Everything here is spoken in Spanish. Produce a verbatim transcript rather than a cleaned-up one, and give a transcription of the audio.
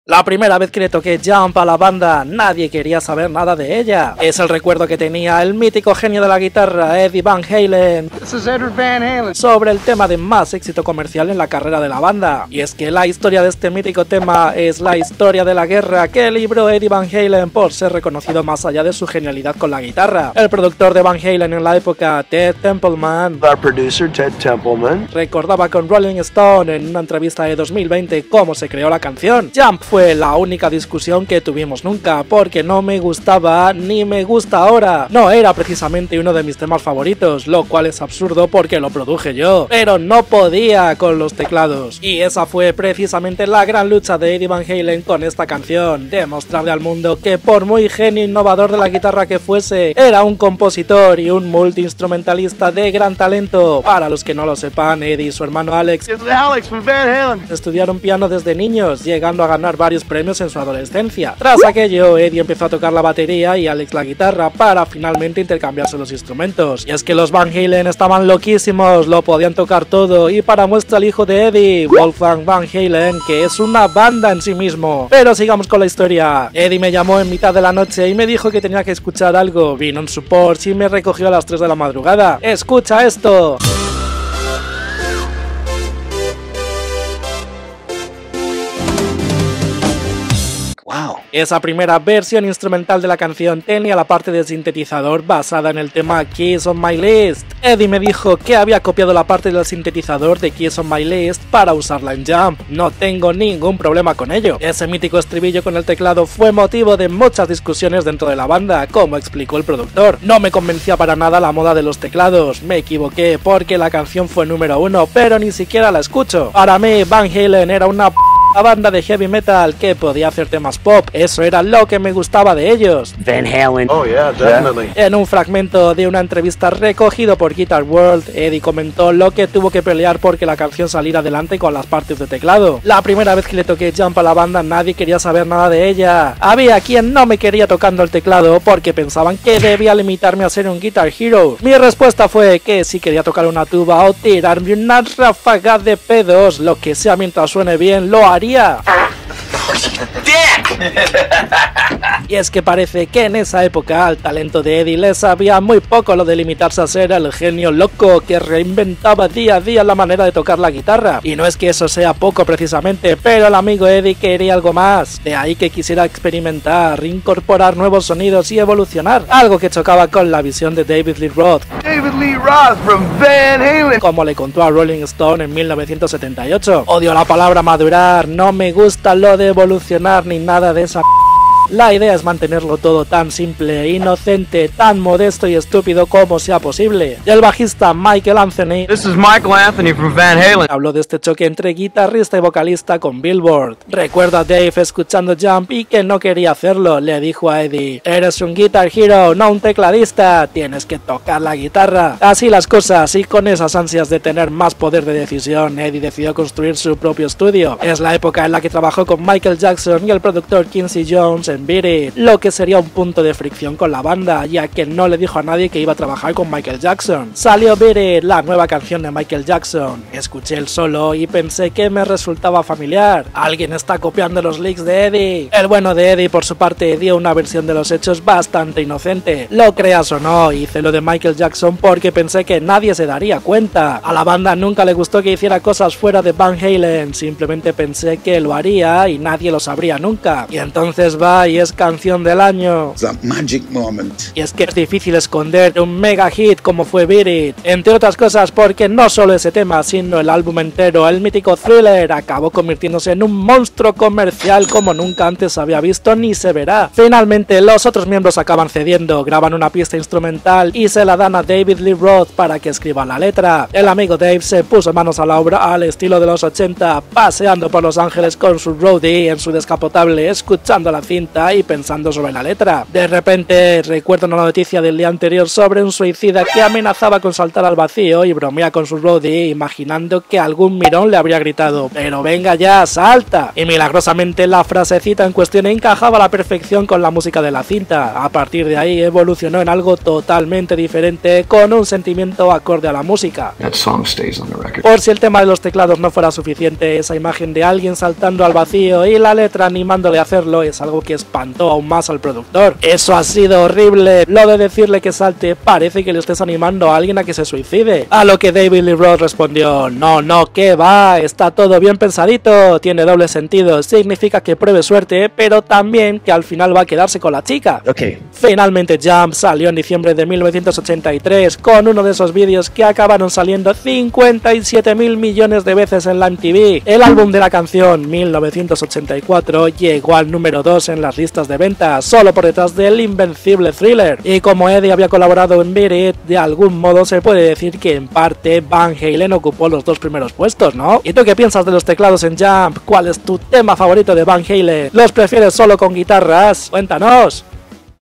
La primera vez que le toqué Jump a la banda, nadie quería saber nada de ella. Es el recuerdo que tenía el mítico genio de la guitarra, Eddie Van Halen, This is Edward Van Halen. sobre el tema de más éxito comercial en la carrera de la banda. Y es que la historia de este mítico tema es la historia de la guerra que libró Eddie Van Halen por ser reconocido más allá de su genialidad con la guitarra. El productor de Van Halen en la época, Ted Templeman, Our producer, Ted Templeman, recordaba con Rolling Stone en una entrevista de dos mil veinte cómo se creó la canción. Jump fue la única discusión que tuvimos nunca, porque no me gustaba ni me gusta ahora. No era precisamente uno de mis temas favoritos, lo cual es absurdo porque lo produje yo, pero no podía con los teclados. Y esa fue precisamente la gran lucha de Eddie Van Halen con esta canción, demostrarle al mundo que por muy genio innovador de la guitarra que fuese, era un compositor y un multiinstrumentalista de gran talento. Para los que no lo sepan, Eddie y su hermano Alex It's Alex from Van Halen. estudiaron piano desde niños, llegando a ganar varios premios en su adolescencia. Tras aquello, Eddie empezó a tocar la batería y Alex la guitarra para finalmente intercambiarse los instrumentos. Y es que los Van Halen estaban loquísimos, lo podían tocar todo, y para muestra el hijo de Eddie, Wolfgang Van Halen, que es una banda en sí mismo. Pero sigamos con la historia. Eddie me llamó en mitad de la noche y me dijo que tenía que escuchar algo. Vino en su Porsche y me recogió a las tres de la madrugada. ¡Escucha esto! wow, Esa primera versión instrumental de la canción tenía la parte de sintetizador basada en el tema Keys on My List. Eddie me dijo que había copiado la parte del sintetizador de Keys on My List para usarla en Jump. No tengo ningún problema con ello. Ese mítico estribillo con el teclado fue motivo de muchas discusiones dentro de la banda, como explicó el productor. No me convencía para nada la moda de los teclados. Me equivoqué porque la canción fue número uno, pero ni siquiera la escucho. Para mí, Van Halen era una p la banda de heavy metal que podía hacer temas pop, eso era lo que me gustaba de ellos. Van Halen. Oh yeah, definitely. En un fragmento de una entrevista recogido por Guitar World, Eddie comentó lo que tuvo que pelear porque la canción saliera adelante con las partes de teclado. La primera vez que le toqué Jump a la banda nadie quería saber nada de ella. Había quien no me quería tocando el teclado porque pensaban que debía limitarme a ser un Guitar Hero. Mi respuesta fue que si quería tocar una tuba o tirarme una ráfaga de pedos, lo que sea mientras suene bien, lo haría. Y es que parece que en esa época al talento de Eddie le sabía muy poco lo de limitarse a ser el genio loco que reinventaba día a día la manera de tocar la guitarra. Y no es que eso sea poco precisamente, pero el amigo Eddie quería algo más. De ahí que quisiera experimentar, incorporar nuevos sonidos y evolucionar. Algo que chocaba con la visión de David Lee Roth, David Lee Roth from Van Halen. como le contó a Rolling Stone en mil novecientos setenta y ocho. Odio la palabra madurar, no me gusta lo de evolucionar ni nada de esa p. La idea es mantenerlo todo tan simple, inocente, tan modesto y estúpido como sea posible. Y el bajista Michael Anthony This is Michael Anthony from Van Halen. habló de este choque entre guitarrista y vocalista con Billboard. Recuerda a Dave escuchando Jump y que no quería hacerlo. Le dijo a Eddie: eres un Guitar Hero, no un tecladista, tienes que tocar la guitarra. Así las cosas, y con esas ansias de tener más poder de decisión, Eddie decidió construir su propio estudio. Es la época en la que trabajó con Michael Jackson y el productor Quincy Jones en Beat It, lo que sería un punto de fricción con la banda, ya que no le dijo a nadie que iba a trabajar con Michael Jackson. Salió Beat It, la nueva canción de Michael Jackson. Escuché el solo y pensé que me resultaba familiar. Alguien está copiando los licks de Eddie. El bueno de Eddie, por su parte, dio una versión de los hechos bastante inocente. Lo creas o no, hice lo de Michael Jackson porque pensé que nadie se daría cuenta. A la banda nunca le gustó que hiciera cosas fuera de Van Halen, simplemente pensé que lo haría y nadie lo sabría nunca. Y entonces va y es canción del año. It's a magic moment. Y es que es difícil esconder un mega hit como fue Beat It, entre otras cosas porque no solo ese tema, sino el álbum entero, el mítico Thriller, acabó convirtiéndose en un monstruo comercial como nunca antes había visto ni se verá. Finalmente los otros miembros acaban cediendo, graban una pista instrumental y se la dan a David Lee Roth para que escriba la letra. El amigo Dave se puso manos a la obra al estilo de los ochenta, paseando por Los Ángeles con su roadie en su descapotable, escuchando la cinta cinta y pensando sobre la letra. De repente recuerdo una noticia del día anterior sobre un suicida que amenazaba con saltar al vacío y bromea con su roadie imaginando que algún mirón le habría gritado "pero venga ya, salta", y milagrosamente la frasecita en cuestión encajaba a la perfección con la música de la cinta. A partir de ahí evolucionó en algo totalmente diferente con un sentimiento acorde a la música. Por si el tema de los teclados no fuera suficiente, esa imagen de alguien saltando al vacío y la letra animándole a hacerlo es algo que espantó aún más al productor. Eso ha sido horrible, lo de decirle que salte parece que le estés animando a alguien a que se suicide. A lo que David Lee Roth respondió: no, no, que va, está todo bien pensadito, tiene doble sentido, significa que pruebe suerte, pero también que al final va a quedarse con la chica. Okay. Finalmente Jump salió en diciembre de mil novecientos ochenta y tres con uno de esos vídeos que acabaron saliendo cincuenta y siete mil millones de veces en la M T V. El álbum de la canción mil novecientos ochenta y cuatro llegó al número dos en las listas de ventas, solo por detrás del invencible Thriller. Y como Eddie había colaborado en Beat It, de algún modo se puede decir que en parte Van Halen ocupó los dos primeros puestos, ¿no? ¿Y tú qué piensas de los teclados en Jump? ¿Cuál es tu tema favorito de Van Halen? ¿Los prefieres solo con guitarras? Cuéntanos.